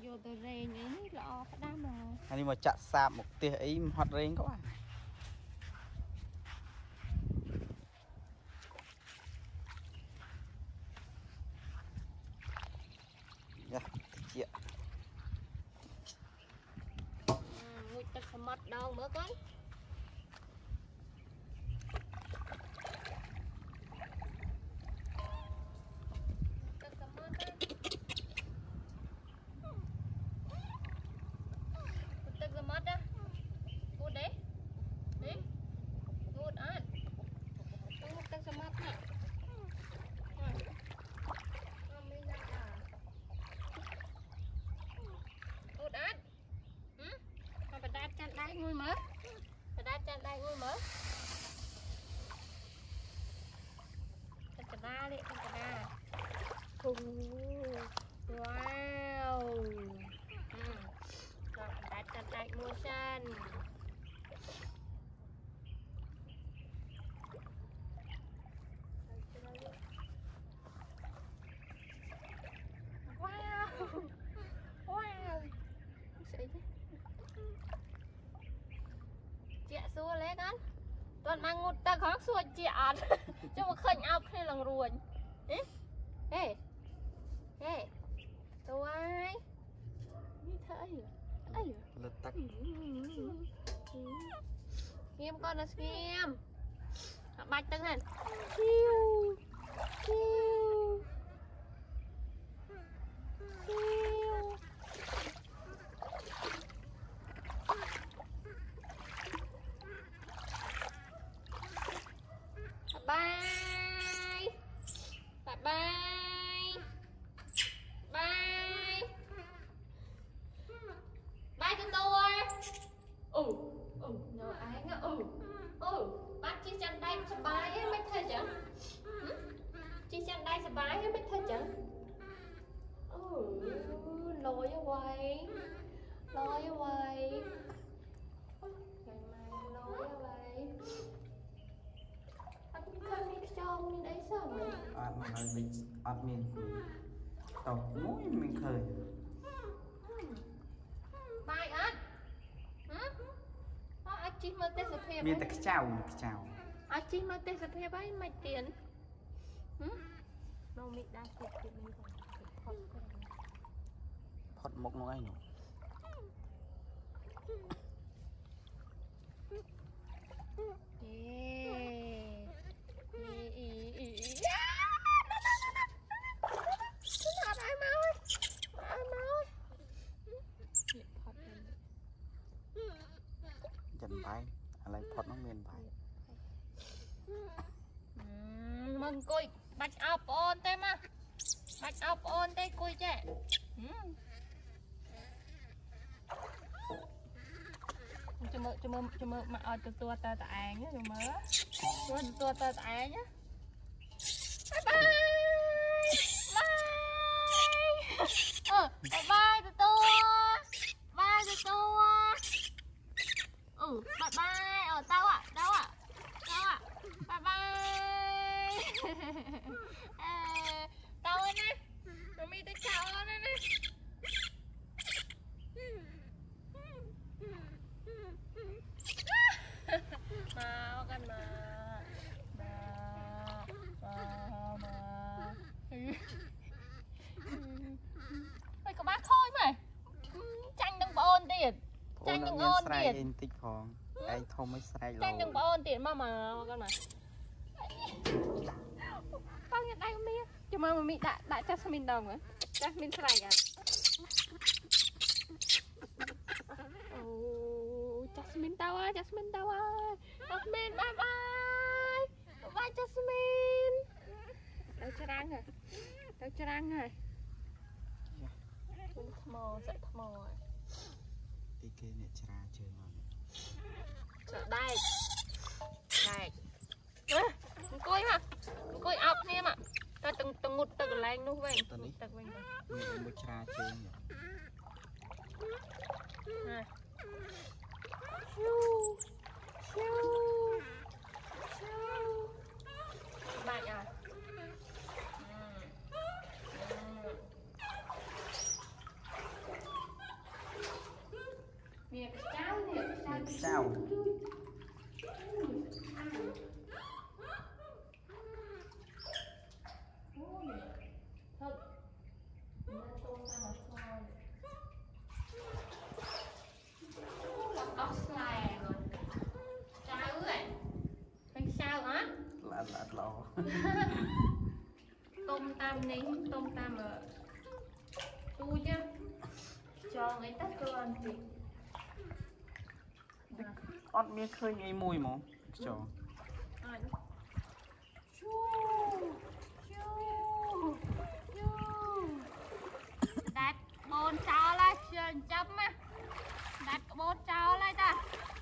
vô từ rèn ấy lọ cái đám mà anh đi mà chặt sạp một tia ấy hoạt rèn các bạn dạ chị ngồi tật mật đâu mới con ngồi mở đá chân đây ngồi mở chân đá đi chân đá wow rồi đá chân đây mua chân wow wow chị xua lấy con toàn mang một ta khó xua chị ăn cho một khơi áo hay là ruồi ê ê ê tôi như thế ấy lật tắc nghiêm con là nghiêm bạch tăng lên chiu chiu chiu bye bye bye bye bye tụi tôi nhờ ai ngã bắt chiếc chân đây sờ bài ấy mấy thơ chứ chiếc chân đây sờ bài ấy mấy thơ chứ lôi quay ngày mai lôi quay trong đấy sao vậy? admin tao mũi mình khơi bài ăn anh chỉ mới test phê miền tây chào anh chỉ mới test phê bấy mấy tiền nó bị đa cục thì mình còn phật mộc nó anh chân tayอะไรพอดน้องเมียนไป mừng cùi bạch áo ôn thế mà bạch áo ôn thế cùi chứ cho mơ mà ở tua tơ tại nhá cho mơ tua tơ tại nhá bye bye bye tụi tôi bye bye tao ạ bye bye tao ơi nè mày mi tới chào ơi nè mà con mà mày có bác thôi mày tranh đừng ôn tiền tranh đừng ôn tiền tích phòng ai không mới sai tranh đừng ôn tiền mà con mà bao nhiêu đây không biết cho mà mình đã Jasmine đồng á Jasmine sai à Jasmine tao ơi Jasmine bye bye Jasmine đâu cho răng rồi mò dậy mò tí kia này chả chơi ngon chợ đây côi ọc nè mà ta từng một từng lạnh luôn vậy một chả chơi nè bạn à sao lạt lò tôm tam này tôm tam ở tu chứ cho người ta cơ ăn thì ót miếng khơi ngay mùi mà cho đặt bồn cháo lại trường chấm á đặt bồn cháo lại ta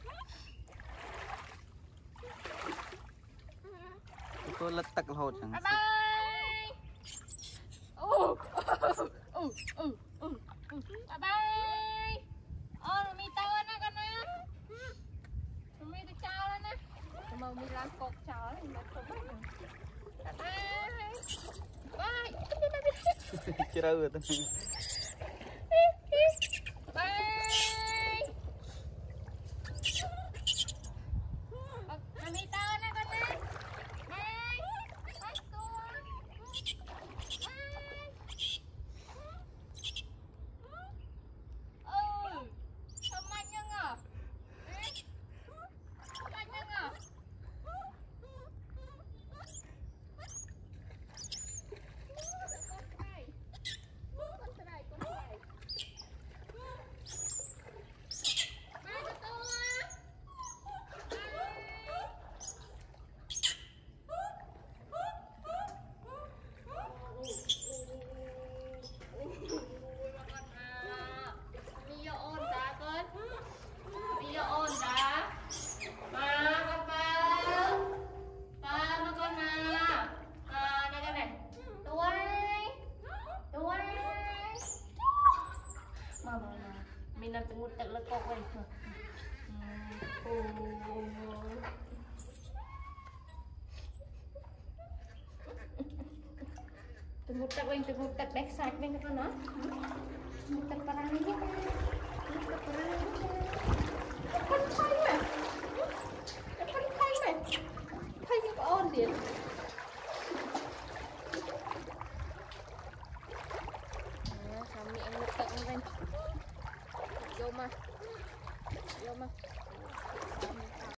tôi lật tắc hột chẳng bye bye bye bye mi tao nè con nè mi tao cháo nè mà mi làm cột cháo này mà không bye bye bye chưa đâu rồi tôi mi tao nè con nè mình làm một tật là cọc vậy tunggu tak backside bên con nó tunggu tak parang ini